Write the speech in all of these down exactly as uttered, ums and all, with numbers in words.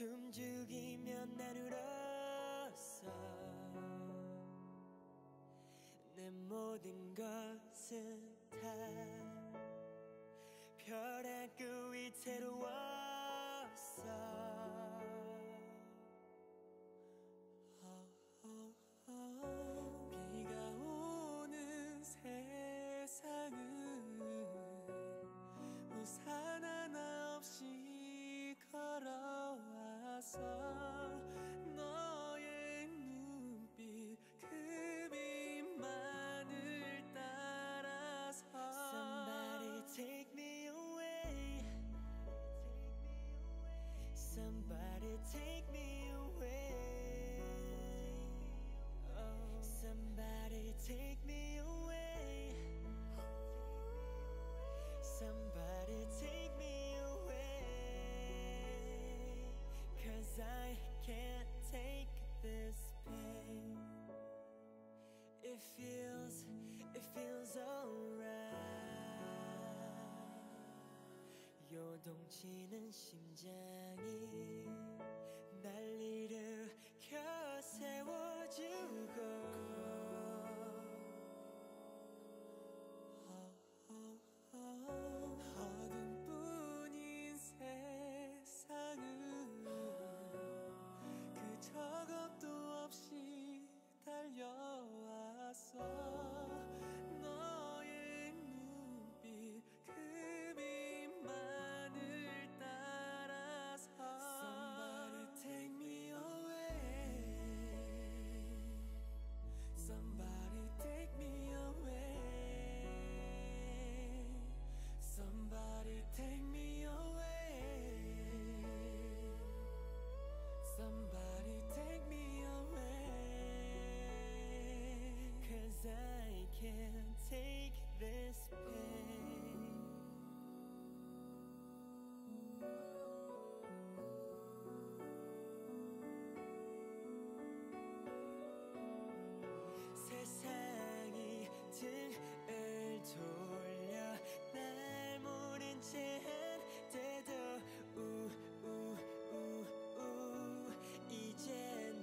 숨죽이면 난 울었어. 내 모든 것은 다 벼랑끝 위태로웠어. 비가 오는 세상은 우산 하나 없이 걸어와서 너의 눈빛 그 빛만을 따라서 Somebody take me away. Somebody take me away. Oh, somebody take me away. Somebody take me away. Cause I can't take this pain. It feels, it feels alright. 요동치는 심장이 날 일으켜 세워주고 어둠뿐인 세상은 그저 겁도 없이 달려왔어. 너의 눈빛 그 빛만을 따라서 Somebody take me away. Somebody take me away. Somebody take me away. Somebody take me away. Cause I can't take this pain. 세상이 등을 돌려 날 모른 채 한데도 우우우우 이젠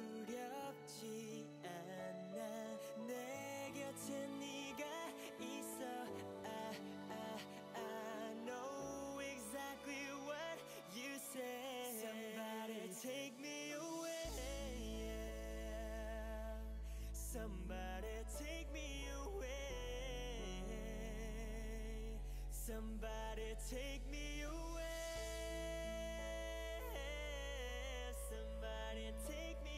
두렵지 않아. 내 곁에 네가 있어. I, I, I know exactly what you say. Somebody take me away. Somebody take me away. Somebody take me away. Somebody take me